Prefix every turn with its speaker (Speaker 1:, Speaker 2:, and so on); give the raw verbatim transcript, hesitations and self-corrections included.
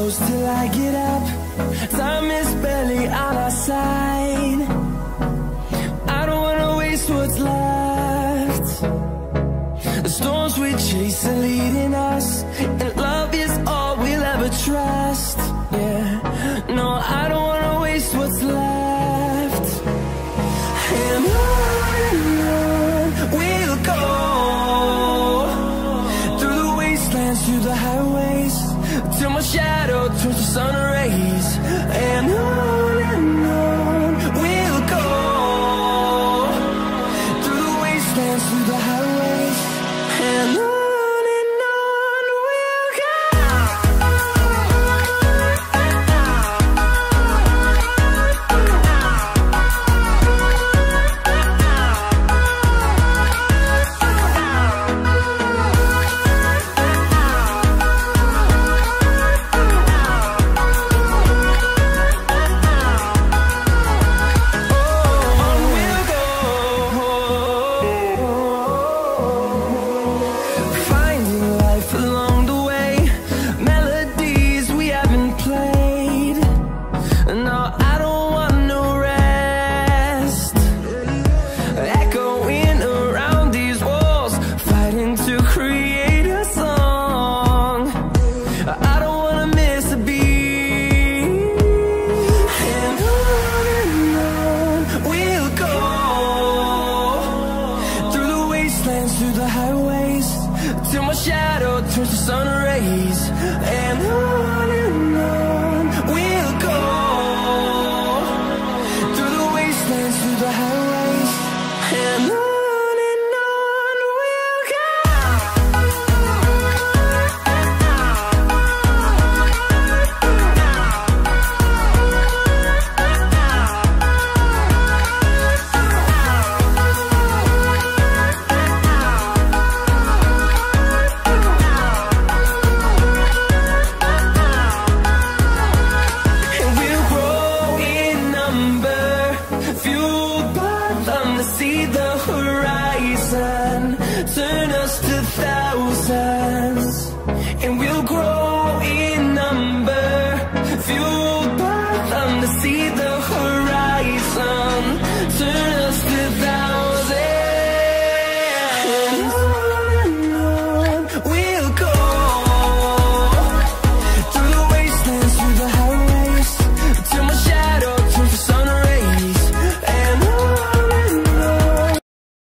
Speaker 1: close till I get up. Time is barely on our side. I don't wanna waste what's left. The storms we chase are leading us, and love is all we'll ever trust. Yeah, no, I don't wanna waste what's left. And on and on we'll go, through the wastelands, through the highways, till my shadow turns to sun rays. And on and on we'll go, through the wastelands, through the highways, and on. Through the highways, till my shadow turns to sun rays. And on and on we'll go, through the wastelands, through the highways, and on. See the horizon, turn us to thousands, and we'll grow in number, fueled by them to see the